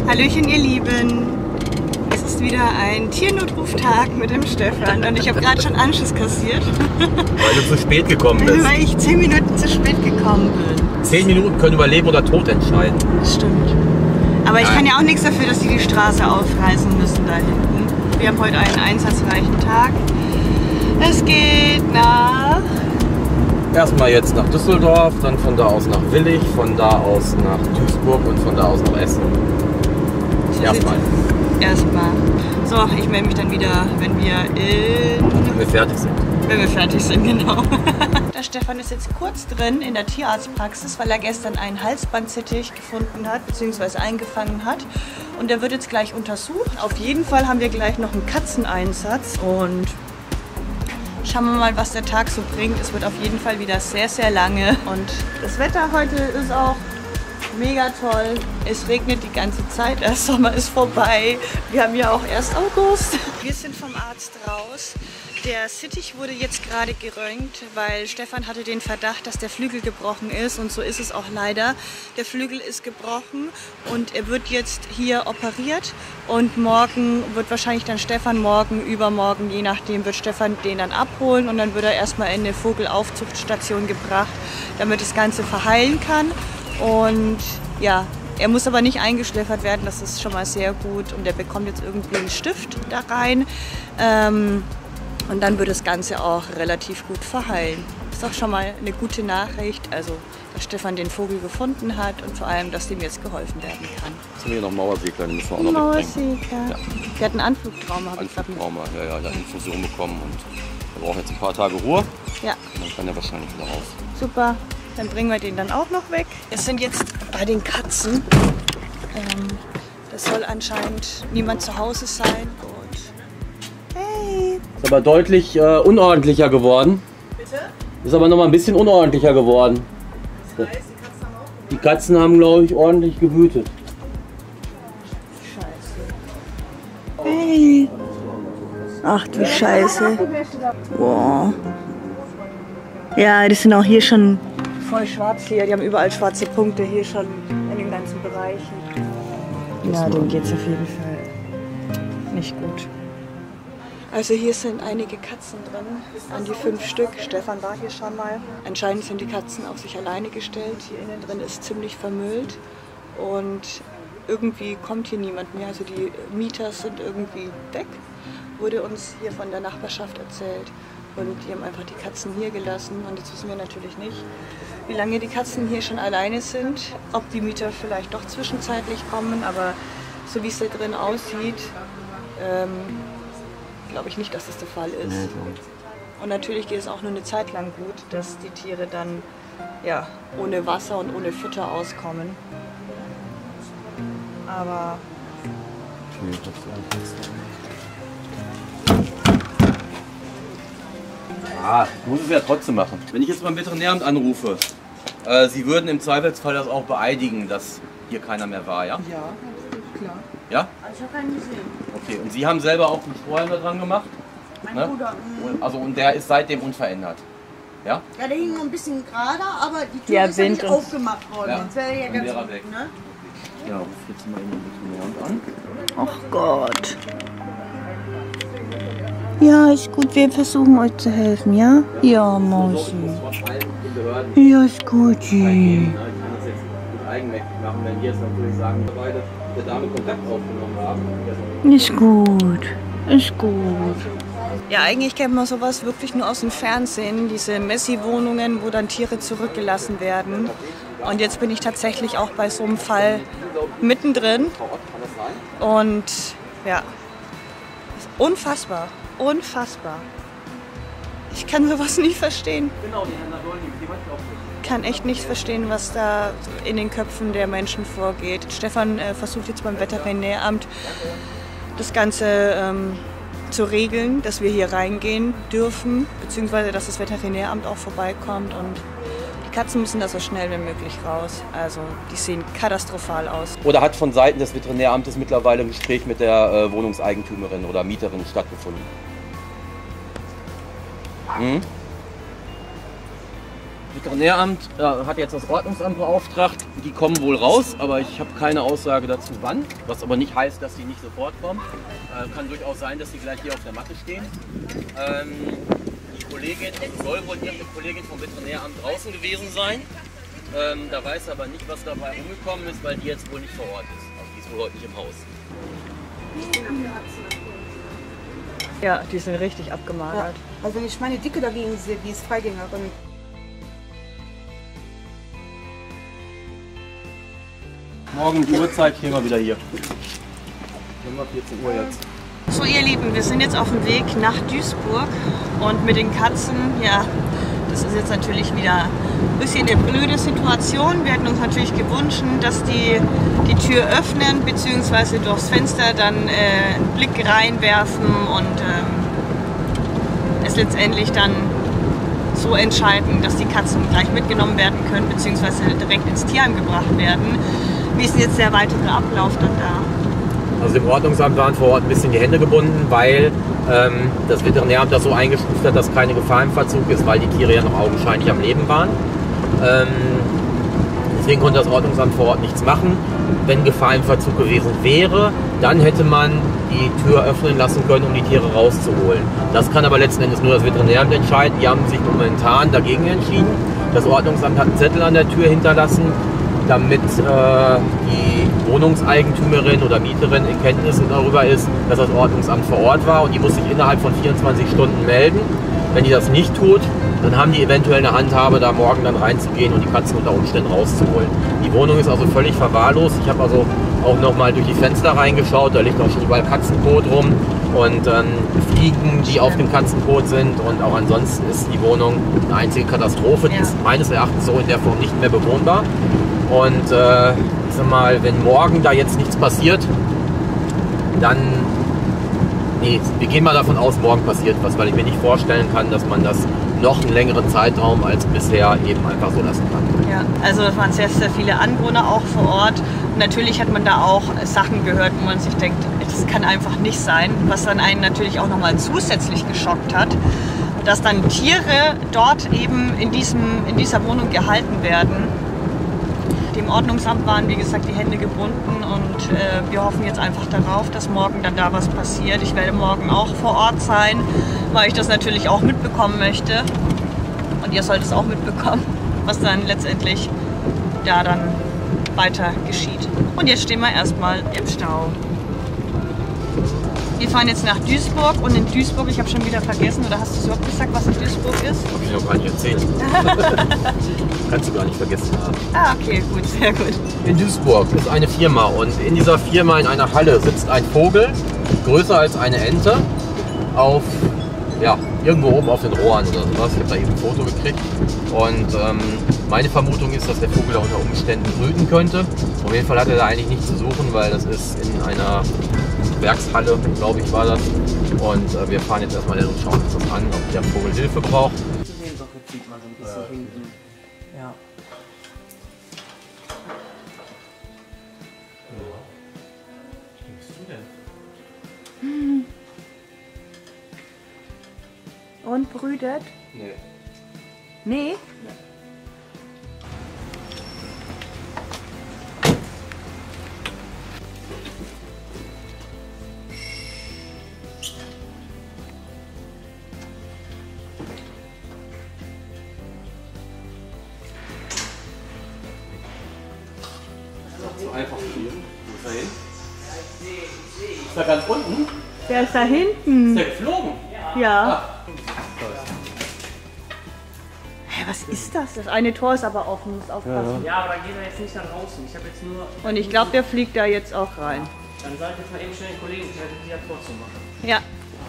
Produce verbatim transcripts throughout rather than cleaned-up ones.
Hallöchen ihr Lieben, es ist wieder ein Tiernotruf-Tag mit dem Stefan und ich habe gerade schon Anschiss kassiert. Weil du zu spät gekommen bist. Weil ich zehn Minuten zu spät gekommen bin. Zehn Minuten können über Leben oder Tod entscheiden. Stimmt. Aber ich kann ja auch nichts dafür, dass die die Straße aufreißen müssen da hinten. Wir haben heute einen einsatzreichen Tag. Es geht nach... Erstmal jetzt nach Düsseldorf, dann von da aus nach Willich, von da aus nach Duisburg und von da aus nach Essen. So Erstmal. Erstmal. So, ich melde mich dann wieder, wenn wir in... Wenn wir fertig sind. Wenn wir fertig sind, genau. Der Stefan ist jetzt kurz drin in der Tierarztpraxis, weil er gestern einen Halsbandsittich gefunden hat, beziehungsweise eingefangen hat. Und der wird jetzt gleich untersucht. Auf jeden Fall haben wir gleich noch einen Katzeneinsatz und schauen wir mal, was der Tag so bringt. Es wird auf jeden Fall wieder sehr, sehr lange. Und das Wetter heute ist auch mega toll. Es regnet die ganze Zeit. Der Sommer ist vorbei. Wir haben ja auch erst August. Wir sind vom Arzt raus. Der Sittich wurde jetzt gerade geröntgt, weil Stefan hatte den Verdacht, dass der Flügel gebrochen ist. Und so ist es auch leider. Der Flügel ist gebrochen und er wird jetzt hier operiert. Und morgen wird wahrscheinlich dann Stefan, morgen, übermorgen, je nachdem, wird Stefan den dann abholen. Und dann wird er erstmal in eine Vogelaufzuchtstation gebracht, damit das Ganze verheilen kann. Und ja, er muss aber nicht eingeschläfert werden, das ist schon mal sehr gut. Und er bekommt jetzt irgendwie einen Stift da rein. Ähm, Und dann wird das Ganze auch relativ gut verheilen. Ist auch schon mal eine gute Nachricht, also dass Stefan den Vogel gefunden hat und vor allem, dass dem jetzt geholfen werden kann. Jetzt haben wir hier noch Mauersegler, die müssen wir auch noch Mauersegler. mitbringen. Ja. Der hat einen Anflugtrauma. Anflugtrauma, ja, ja, der hat Infusion bekommen und er braucht jetzt ein paar Tage Ruhe. Ja. Und dann kann er wahrscheinlich wieder raus. Super, dann bringen wir den dann auch noch weg. Wir sind jetzt bei den Katzen. Ähm, das soll anscheinend niemand zu Hause sein. Ist aber deutlich äh, unordentlicher geworden. Bitte? Ist aber noch mal ein bisschen unordentlicher geworden. Das heißt, die Katzen haben auch Die Katzen haben, glaube ich, ordentlich gewütet. Scheiße. Hey. Ach du Scheiße. Wow. Ja, die sind auch hier schon voll schwarz hier. Die haben überall schwarze Punkte hier schon in den ganzen Bereichen. Ja, denen geht's auf jeden Fall nicht gut. Also hier sind einige Katzen drin, an die fünf Stück. Stefan war hier schon mal. Anscheinend sind die Katzen auf sich alleine gestellt. Hier innen drin ist ziemlich vermüllt und irgendwie kommt hier niemand mehr. Also die Mieter sind irgendwie weg, wurde uns hier von der Nachbarschaft erzählt. Und die haben einfach die Katzen hier gelassen. Und jetzt wissen wir natürlich nicht, wie lange die Katzen hier schon alleine sind. Ob die Mieter vielleicht doch zwischenzeitlich kommen, aber so wie es hier drin aussieht, ähm, glaube ich nicht, dass das der Fall ist. Und natürlich geht es auch nur eine Zeit lang gut, dass die Tiere dann ja, ohne Wasser und ohne Futter auskommen. Aber Ah, ich muss es ja trotzdem machen. Wenn ich jetzt beim Veterinäramt anrufe, äh, Sie würden im Zweifelsfall das auch beeidigen, dass hier keiner mehr war, ja? ja, klar. Ja? Ich habe keinen gesehen. Okay, und Sie haben selber auch einen Strohhalm da dran gemacht? Mein Ne? Bruder. Und, also, und der ist seitdem unverändert? Ja? Ja, der hing noch ein bisschen gerader, aber die Tür Ja, ist ja Wind nicht und- aufgemacht worden. Ja, Sonst wäre er ja dann ganz wäre er gut, weg. ne? Ja, ruf jetzt mal in den Veterinäramt an. Ach Gott. Ja, ist gut, wir versuchen euch zu helfen, ja? Ja, Mausi. Ja, ist gut. Ich kann das jetzt mit eigenmächtig machen, wenn wir jetzt natürlich sagen, wir beide mit der Dame Kontakt aufgenommen haben. Ist gut, ist gut. Ja, eigentlich kennt man sowas wirklich nur aus dem Fernsehen, diese Messi-Wohnungen, wo dann Tiere zurückgelassen werden. Und jetzt bin ich tatsächlich auch bei so einem Fall mittendrin. Und ja, ist unfassbar, unfassbar. Ich kann sowas nicht verstehen. Ich kann echt nicht verstehen, was da in den Köpfen der Menschen vorgeht. Stefan äh, versucht jetzt beim Veterinäramt das Ganze ähm, zu regeln, dass wir hier reingehen dürfen, beziehungsweise dass das Veterinäramt auch vorbeikommt. Und die Katzen müssen da so schnell wie möglich raus. Also die sehen katastrophal aus. Oder hat von Seiten des Veterinäramtes mittlerweile ein Gespräch mit der äh, Wohnungseigentümerin oder Mieterin stattgefunden? Hm? Veterinäramt äh, hat jetzt das Ordnungsamt beauftragt. Die kommen wohl raus, aber ich habe keine Aussage dazu wann. Was aber nicht heißt, dass sie nicht sofort kommen. Äh, kann durchaus sein, dass sie gleich hier auf der Matte stehen. Ähm, die Kollegin, soll wohl irgendeine Kollegin vom Veterinäramt draußen gewesen sein. Ähm, da weiß aber nicht, was dabei rumgekommen ist, weil die jetzt wohl nicht vor Ort ist. Also die ist wohl heute nicht im Haus. Ja, die sind richtig abgemagert. Ja. Also wenn ich meine Dicke dagegen sehe, die ist Freigängerin. Morgen die Uhrzeit stehen wir wieder hier. Immer vierzehn Uhr jetzt. So ihr Lieben, wir sind jetzt auf dem Weg nach Duisburg und mit den Katzen, ja, das ist jetzt natürlich wieder ein bisschen eine blöde Situation. Wir hätten uns natürlich gewünscht, dass die die Tür öffnen bzw. durchs Fenster dann äh, einen Blick reinwerfen und ähm, es letztendlich dann so entscheiden, dass die Katzen gleich mitgenommen werden können bzw. direkt ins Tierheim gebracht werden. Wie ist denn jetzt der weitere Ablauf dann da? Also dem Ordnungsamt waren vor Ort ein bisschen die Hände gebunden, weil ähm, das Veterinäramt das so eingestuft hat, dass keine Gefahr im Verzug ist, weil die Tiere ja noch augenscheinlich am Leben waren. Ähm, deswegen konnte das Ordnungsamt vor Ort nichts machen. Wenn Gefahr im Verzug gewesen wäre, dann hätte man die Tür öffnen lassen können, um die Tiere rauszuholen. Das kann aber letzten Endes nur das Veterinäramt entscheiden. Die haben sich momentan dagegen entschieden. Das Ordnungsamt hat einen Zettel an der Tür hinterlassen, damit äh, die Wohnungseigentümerin oder Mieterin in Kenntnis darüber ist, dass das Ordnungsamt vor Ort war, und die muss sich innerhalb von vierundzwanzig Stunden melden. Wenn die das nicht tut, dann haben die eventuell eine Handhabe, da morgen dann reinzugehen und die Katzen unter Umständen rauszuholen. Die Wohnung ist also völlig verwahrlost. Ich habe also auch noch mal durch die Fenster reingeschaut, da liegt auch schon überall Katzenkot rum und ähm, Fliegen, die auf dem Katzenkot sind, und auch ansonsten ist die Wohnung eine einzige Katastrophe. Die Ja. ist meines Erachtens so in der Form nicht mehr bewohnbar. Und äh, ich sag mal, wenn morgen da jetzt nichts passiert, dann, nee, wir gehen mal davon aus, morgen passiert was, weil ich mir nicht vorstellen kann, dass man das noch einen längeren Zeitraum als bisher eben einfach so lassen kann. Ja, also es waren sehr, sehr viele Anwohner auch vor Ort. Und natürlich hat man da auch Sachen gehört, wo man sich denkt, das kann einfach nicht sein. Was dann einen natürlich auch nochmal zusätzlich geschockt hat, dass dann Tiere dort eben in, diesem, in dieser Wohnung gehalten werden. Dem Ordnungsamt waren, wie gesagt, die Hände gebunden, und äh, wir hoffen jetzt einfach darauf, dass morgen dann da was passiert. Ich werde morgen auch vor Ort sein, weil ich das natürlich auch mitbekommen möchte. Und ihr sollt es auch mitbekommen, was dann letztendlich da dann weiter geschieht. Und jetzt stehen wir erstmal im Stau. Wir fahren jetzt nach Duisburg, und in Duisburg, ich habe schon wieder vergessen, oder hast du es überhaupt gesagt, was in Duisburg ist? Hab ich noch gar nicht erzählt. Kannst du gar nicht vergessen haben. Ah, okay, gut, sehr gut. In Duisburg ist eine Firma, und in dieser Firma in einer Halle sitzt ein Vogel, größer als eine Ente, auf, ja, irgendwo oben auf den Rohren oder sowas. Ich habe da eben ein Foto gekriegt, und ähm, meine Vermutung ist, dass der Vogel da unter Umständen brüten könnte. Auf jeden Fall hat er da eigentlich nichts zu suchen, weil das ist in einer Werkshalle, glaube ich, war das. Und äh, wir fahren jetzt erstmal hin und schauen uns das an, ob der Vogel Hilfe braucht. Sieht man so ein bisschen Ja. hinten. Ja. Wie bist du denn? Und brütet? Nee. Nee? So einfach spielen. Wo ist er hin? Ist er ganz unten? Der ist da hinten. Ist der geflogen? Ja. Hä, was ist das? Das eine Tor ist aber offen, muss aufpassen. Ja, aber dann gehen wir jetzt nicht nach draußen. Ich habe jetzt nur. Und ich glaube, der fliegt da jetzt auch rein. Dann sag ich jetzt mal eben schnell den Kollegen, ich werde die ja trotzdem machen. Ja.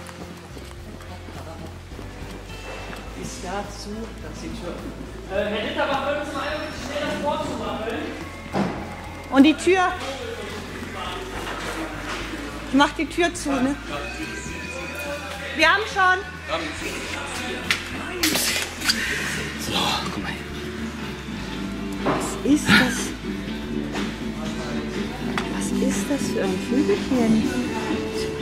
Ist ja zu, das ist die Tür. Äh, Herr Ditterbach, können Sie mal einmal bitte schnell das Tor zumachen? Und die Tür? Ich mach die Tür zu, ne? Wir haben schon. So, komm mal. Was ist das? Was ist das für ein Vögelchen?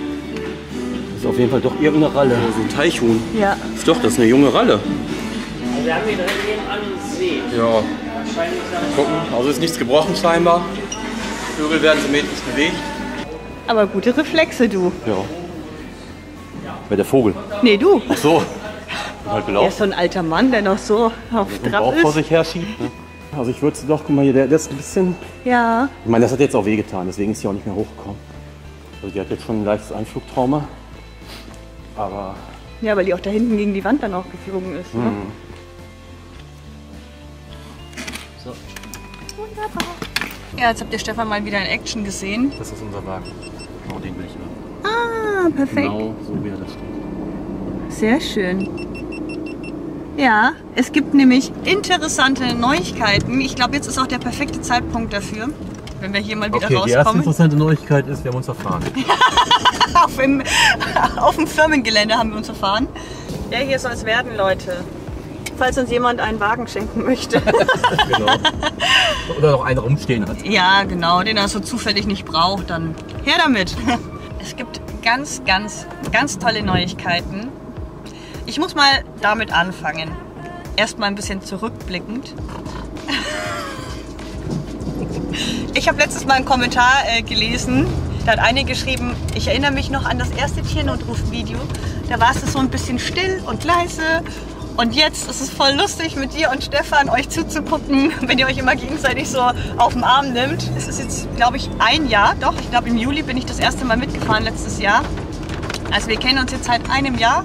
Das ist auf jeden Fall doch irgendeine Ralle. So ein Teichhuhn. Ja. Ist doch, das ist eine junge Ralle. Also wir haben hier drin nebenan einen See. Ja, Wahrscheinlich dann gucken. Also ist nichts gebrochen scheinbar. Vögel werden symmetrisch bewegt. Aber gute Reflexe, du. Ja. Wer der Vogel? Nee, du. Ach so. Bin halt Er gelaufen. ist so ein alter Mann, der noch so auf Den Trab Bauch vor ist. sich her schiebt. Ne? Also ich würde es doch, guck mal hier, der, der ist ein bisschen... Ja. Ich meine, das hat jetzt auch wehgetan, deswegen ist sie auch nicht mehr hochgekommen. Also die hat jetzt schon ein leichtes Einflugtrauma. Aber... Ja, weil die auch da hinten gegen die Wand dann auch geflogen ist. Ne? Mhm. So. Wunderbar. Ja, jetzt habt ihr Stefan mal wieder in Action gesehen. Das ist unser Wagen. Genau den will ich haben. Ah, perfekt. Genau so wie er da steht. Sehr schön. Ja, es gibt nämlich interessante Neuigkeiten. Ich glaube, jetzt ist auch der perfekte Zeitpunkt dafür, wenn wir hier mal wieder Okay, die erste rauskommen. interessante Neuigkeit ist, wir haben uns verfahren. auf, dem, auf dem Firmengelände haben wir uns verfahren. Ja, hier soll es werden, Leute. Falls uns jemand einen Wagen schenken möchte. Genau. Oder noch einen rumstehen hat. Ja, genau, den er so zufällig nicht braucht, dann her damit. Es gibt ganz, ganz, ganz tolle Neuigkeiten. Ich muss mal damit anfangen. Erstmal ein bisschen zurückblickend. Ich habe letztes Mal einen Kommentar äh, gelesen. Da hat eine geschrieben, ich erinnere mich noch an das erste Tiernotruf-Video. Da war es so ein bisschen still und leise. Und jetzt ist es voll lustig, mit dir und Stefan euch zuzugucken, wenn ihr euch immer gegenseitig so auf den Arm nimmt. Es ist jetzt, glaube ich, ein Jahr. Doch, ich glaube, im Juli bin ich das erste Mal mitgefahren letztes Jahr. Also wir kennen uns jetzt seit einem Jahr.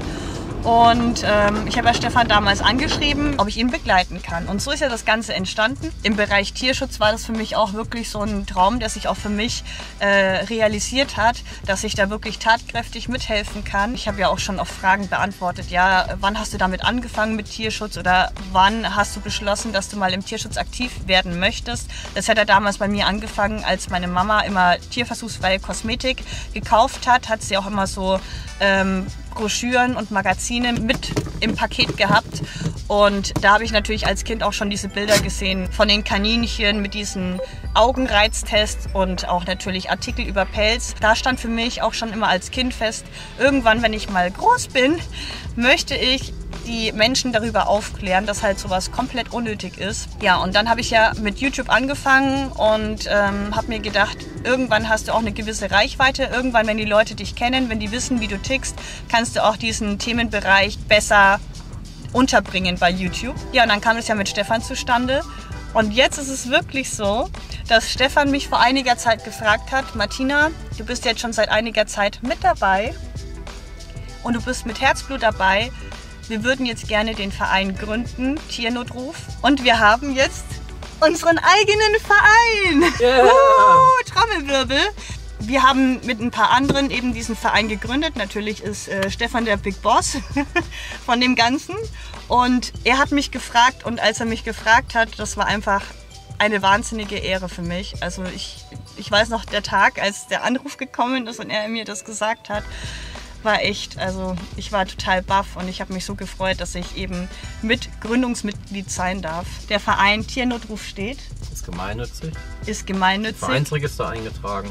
Und ähm, ich habe ja Stefan damals angeschrieben, ob ich ihn begleiten kann. Und so ist ja das Ganze entstanden. Im Bereich Tierschutz war das für mich auch wirklich so ein Traum, der sich auch für mich äh, realisiert hat, dass ich da wirklich tatkräftig mithelfen kann. Ich habe ja auch schon auf Fragen beantwortet, ja, wann hast du damit angefangen mit Tierschutz oder wann hast du beschlossen, dass du mal im Tierschutz aktiv werden möchtest. Das hat ja damals bei mir angefangen, als meine Mama immer tierversuchsfreie Kosmetik gekauft hat, hat sie auch immer so ähm, Broschüren und Magazine mit im Paket gehabt. Und da habe ich natürlich als Kind auch schon diese Bilder gesehen von den Kaninchen mit diesen Augenreiztest und auch natürlich Artikel über Pelz. Da stand für mich auch schon immer als Kind fest, irgendwann, wenn ich mal groß bin, möchte ich die Menschen darüber aufklären, dass halt sowas komplett unnötig ist. Ja, und dann habe ich ja mit YouTube angefangen und ähm, habe mir gedacht, irgendwann hast du auch eine gewisse Reichweite. Irgendwann, wenn die Leute dich kennen, wenn die wissen, wie du tickst, kannst du auch diesen Themenbereich besser unterbringen bei YouTube. Ja, und dann kam es ja mit Stefan zustande. Und jetzt ist es wirklich so, dass Stefan mich vor einiger Zeit gefragt hat, Martina, du bist jetzt schon seit einiger Zeit mit dabei und du bist mit Herzblut dabei. Wir würden jetzt gerne den Verein gründen, Tiernotruf. Und wir haben jetzt unseren eigenen Verein. Yeah. Uh, Trommelwirbel. Wir haben mit ein paar anderen eben diesen Verein gegründet. Natürlich ist äh, Stefan der Big Boss von dem Ganzen. Und er hat mich gefragt und als er mich gefragt hat, das war einfach eine wahnsinnige Ehre für mich. Also ich, ich weiß noch, der Tag, als der Anruf gekommen ist und er mir das gesagt hat, war echt, also ich war total baff und ich habe mich so gefreut, dass ich eben mit Gründungsmitglied sein darf. Der Verein Tiernotruf steht. Ist gemeinnützig. Ist gemeinnützig. Vereinsregister eingetragen.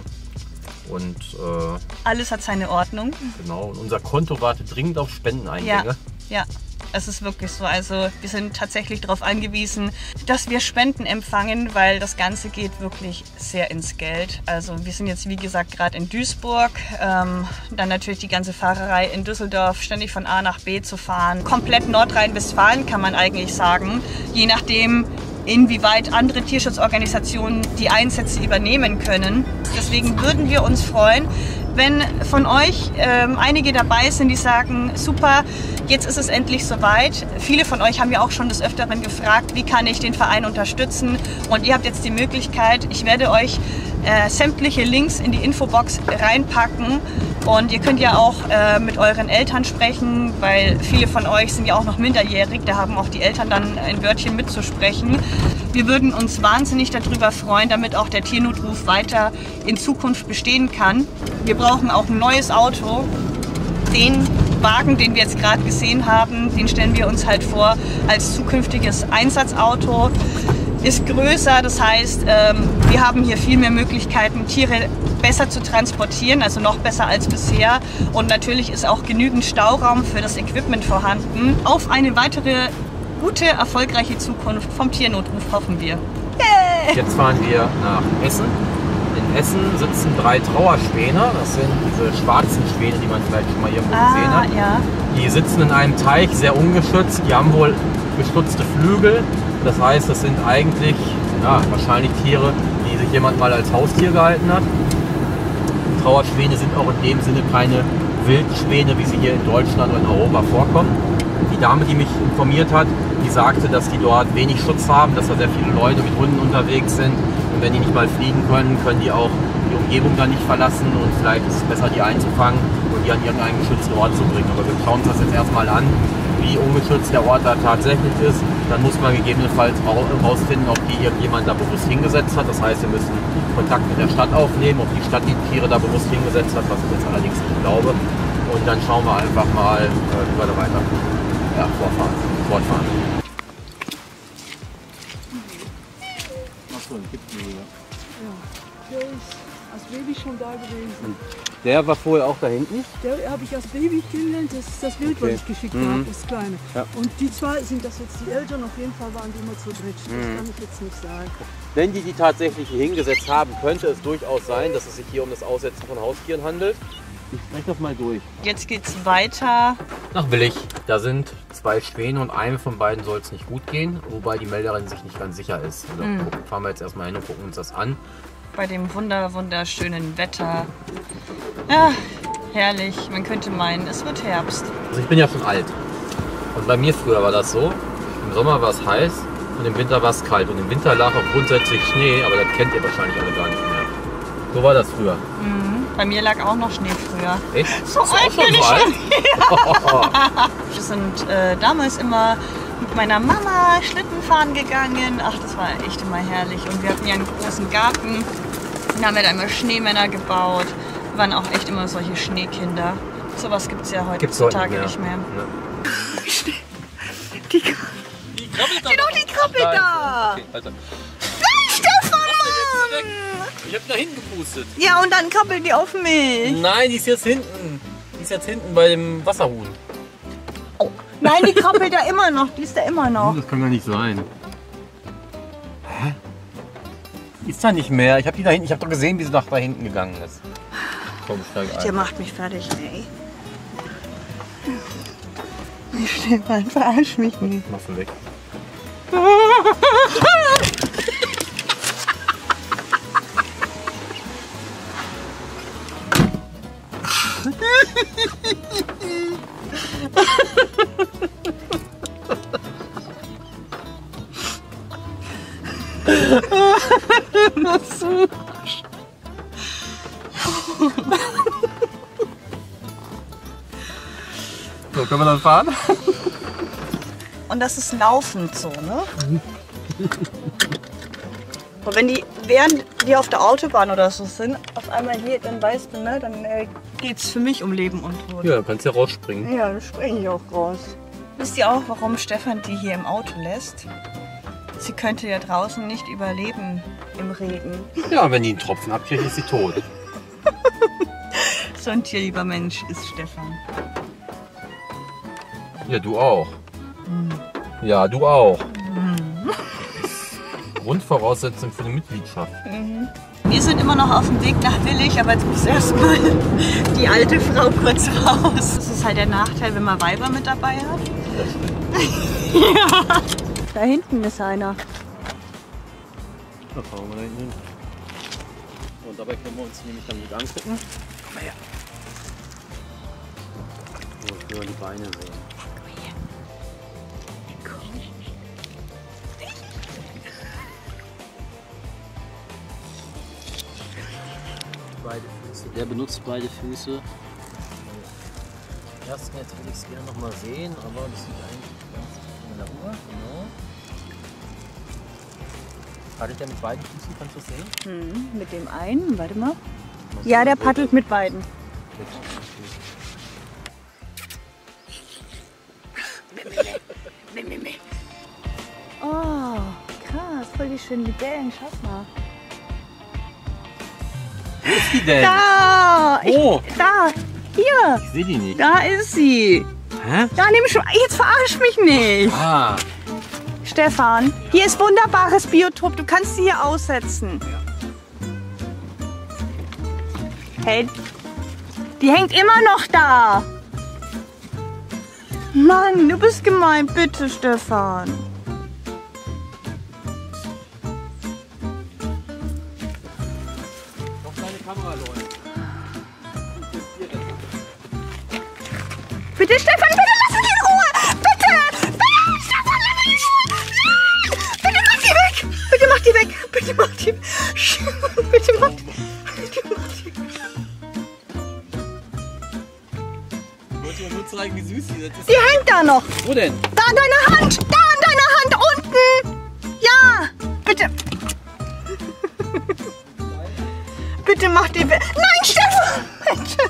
Und äh, alles hat seine Ordnung. Genau, und unser Konto wartet dringend auf Spendeneingänge. Ja, ja. Es ist wirklich so. Also wir sind tatsächlich darauf angewiesen, dass wir Spenden empfangen, weil das Ganze geht wirklich sehr ins Geld. Also wir sind jetzt wie gesagt gerade in Duisburg, ähm, dann natürlich die ganze Fahrerei in Düsseldorf, ständig von A nach B zu fahren. Komplett Nordrhein-Westfalen kann man eigentlich sagen, je nachdem inwieweit andere Tierschutzorganisationen die Einsätze übernehmen können. Deswegen würden wir uns freuen, wenn von euch ähm, einige dabei sind, die sagen, super, jetzt ist es endlich soweit. Viele von euch haben ja auch schon des Öfteren gefragt, wie kann ich den Verein unterstützen? Und ihr habt jetzt die Möglichkeit, ich werde euch äh, sämtliche Links in die Infobox reinpacken. Und ihr könnt ja auch äh, mit euren Eltern sprechen, weil viele von euch sind ja auch noch minderjährig. Da haben auch die Eltern dann ein Wörtchen mitzusprechen. Wir würden uns wahnsinnig darüber freuen, damit auch der Tiernotruf weiter in Zukunft bestehen kann. Wir brauchen auch ein neues Auto. Den Wagen, den wir jetzt gerade gesehen haben, den stellen wir uns halt vor als zukünftiges Einsatzauto. Ist größer, das heißt, ähm, wir haben hier viel mehr Möglichkeiten, Tiere besser zu transportieren, also noch besser als bisher. Und natürlich ist auch genügend Stauraum für das Equipment vorhanden. Auf eine weitere gute, erfolgreiche Zukunft vom Tiernotruf, hoffen wir. Yeah. Jetzt fahren wir nach Essen. In Essen sitzen drei Trauerschwäne. Das sind diese schwarzen Schwäne, die man vielleicht schon mal irgendwo Ah, gesehen hat. ja. Die sitzen in einem Teich, sehr ungeschützt. Die haben wohl gestutzte Flügel. Das heißt, das sind eigentlich ja, wahrscheinlich Tiere, die sich jemand mal als Haustier gehalten hat. Trauerschwäne sind auch in dem Sinne keine Wildschwäne, wie sie hier in Deutschland oder in Europa vorkommen. Die Dame, die mich informiert hat, die sagte, dass die dort wenig Schutz haben, dass da sehr viele Leute mit Hunden unterwegs sind. Und wenn die nicht mal fliegen können, können die auch die Umgebung dann nicht verlassen. Und vielleicht ist es besser, die einzufangen und die an irgendeinen geschützten Ort zu bringen. Aber wir schauen uns das jetzt erstmal an, wie ungeschützt der Ort da tatsächlich ist. Dann muss man gegebenenfalls herausfinden, ob die irgendjemand da bewusst hingesetzt hat. Das heißt, wir müssen Kontakt mit der Stadt aufnehmen, ob die Stadt die Tiere da bewusst hingesetzt hat, was ich jetzt allerdings nicht glaube. Und dann schauen wir einfach mal, wie wir da weiter ja, vorfahren, fortfahren. Achso, gibt es wieder. Ja, der ist als Baby schon da gewesen. Der war vorher auch da hinten? Der habe ich als Baby kennengelernt, das ist das Bild, Okay. was ich geschickt Mhm. habe, das kleine. Ja. Und die zwei, sind das jetzt die Eltern, auf jeden Fall waren die immer zu dritt. Das Mhm. kann ich jetzt nicht sagen. Wenn die die tatsächlich hier hingesetzt haben, könnte es durchaus sein, dass es sich hier um das Aussetzen von Haustieren handelt. Ich spreche das mal durch. Jetzt geht's weiter. Nach Willig. Da sind zwei Schwäne und einem von beiden soll es nicht gut gehen, wobei die Melderin sich nicht ganz sicher ist. Und dann gucken- fahren wir jetzt erstmal hin und gucken uns das an. Bei dem wunder wunderschönen Wetter. Ja, herrlich. Man könnte meinen, es wird Herbst. Also ich bin ja schon alt. Und bei mir früher war das so, im Sommer war es heiß und im Winter war es kalt. Und im Winter lag auch grundsätzlich Schnee, aber das kennt ihr wahrscheinlich alle gar nicht mehr. So war das früher. Bei mir lag auch noch Schnee früher. Echt? So Bist du auch alt schon bin so ich alt? Wir sind äh, damals immer mit meiner Mama Schlitten fahren gegangen. Ach, das war echt immer herrlich. Und wir hatten ja einen großen Garten. Da haben wir da immer Schneemänner gebaut. Wir waren auch echt immer solche Schneekinder. Sowas gibt es ja Gibt's heute heutzutage nicht nicht mehr. mehr. Die, Die krabbelt da. Sieh doch, die krabbelt da. Okay, Alter. Nein, Stefan! Ich hab nach hinten gepustet. Ja, und dann krabbelt die auf mich. Nein, die ist jetzt hinten. Die ist jetzt hinten bei dem Wasserhuhn. Oh. Nein, die krabbelt da immer noch. Die ist da immer noch. Das kann gar nicht sein. Hä? Die ist da nicht mehr. Ich habe die da hinten. Ich habe doch gesehen, wie sie nach da hinten gegangen ist. Komm, steig Der ein. macht mich fertig, ey. Stefan, verarsch mich nicht. Mach's ihn weg. So, können wir dann fahren? Und das ist laufend so, ne? Und wenn die, während die auf der Autobahn oder so sind, auf einmal hier, dann weißt du, ne, dann äh, geht's für mich um Leben und Tod. Ja, kannst ja rausspringen. Ja, dann springe ich auch raus. Wisst ihr auch, warum Stefan die hier im Auto lässt? Sie könnte ja draußen nicht überleben im Regen. Ja, wenn die einen Tropfen abkriegt, ist sie tot. So ein tierlieber Mensch ist Stefan. Ja, du auch. Ja, du auch. Grundvoraussetzung für eine Mitgliedschaft. Wir sind immer noch auf dem Weg nach Willig, aber jetzt muss erstmal die alte Frau kurz raus. Das ist halt der Nachteil, wenn man Weiber mit dabei hat. Ja. Da hinten ist einer. Da fahren wir da hinten hin. Und dabei können wir uns nämlich dann gut angucken. Komm mal her. So, ich will mal die Beine sehen. Beide Füße. Der benutzt beide Füße. Erst jetzt will ich es gerne noch mal sehen, aber das sieht eigentlich ganz in der Ruhe. Genau. Paddelt der mit beiden Füßen, kannst du das sehen? Hm, mit dem einen, warte mal. Ja, der paddelt mit beiden. Oh, krass, voll die schönen Libellen, schau mal. Wo ist die denn? Da! Ich, Oh. Da! Hier! Ich sehe die nicht. Da ist sie! Hä? Da, nimm schon. Jetzt verarsch mich nicht! Ah, Stefan, hier ist wunderbares Biotop. Du kannst sie hier aussetzen. Hey, die hängt immer noch da. Mann, du bist gemein. Bitte, Stefan. Noch deine Kamera läuft. Bitte, Stefan, bitte lass mich in Ruhe. Bitte, bitte, Stefan, lass mich in Ruhe. Nein, bitte mach die weg. Bitte mach die weg. Bitte mach die weg. Bitte mach die, bitte mach die weg. Ich wollte dir nur zeigen, wie süß die ist. Die hängt da noch. Wo denn? Da an deiner Hand. Da an deiner Hand. Unten. Ja. Bitte. Bitte mach die weg. Nein, Stefan. Bitte.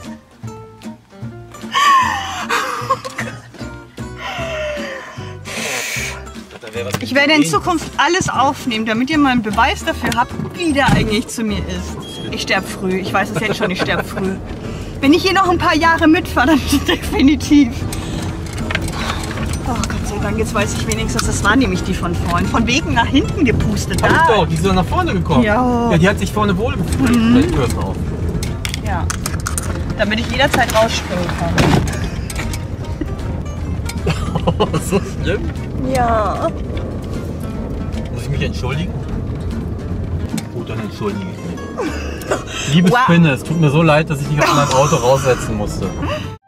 Ich werde in Zukunft alles aufnehmen, damit ihr mal einen Beweis dafür habt, wie der eigentlich zu mir ist. Ich sterbe früh. Ich weiß es jetzt schon, ich sterbe früh. Wenn ich hier noch ein paar Jahre mitfahre, dann definitiv. Oh Gott sei Dank, jetzt weiß ich wenigstens, das war nämlich die von vorhin. Von wegen nach hinten gepustet. Hab ich Da. doch, die ist doch nach vorne gekommen. Ja. Ja, die hat sich vorne wohl gefühlt. Mhm. Vielleicht hörst du auf. Ja. Damit ich jederzeit rausspringen kann. So schlimm? Ja. Muss ich mich entschuldigen? Gut, dann entschuldige ich mich. Liebe Wow. Spinne, es tut mir so leid, dass ich dich aus meinem Auto raussetzen musste.